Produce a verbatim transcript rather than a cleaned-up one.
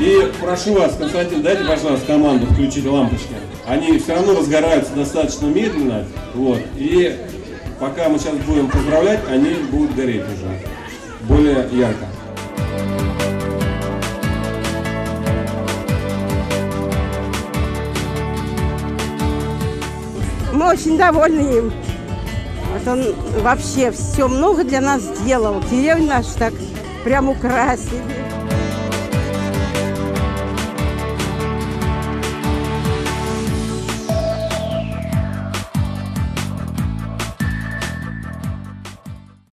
И прошу вас, Константин, дайте, пожалуйста, команду включить лампочки. Они все равно разгораются достаточно медленно. Вот. И пока мы сейчас будем поздравлять, они будут гореть уже более ярко. Мы очень довольны им. Вот он вообще все много для нас сделал. Деревню нашу так прям украсили.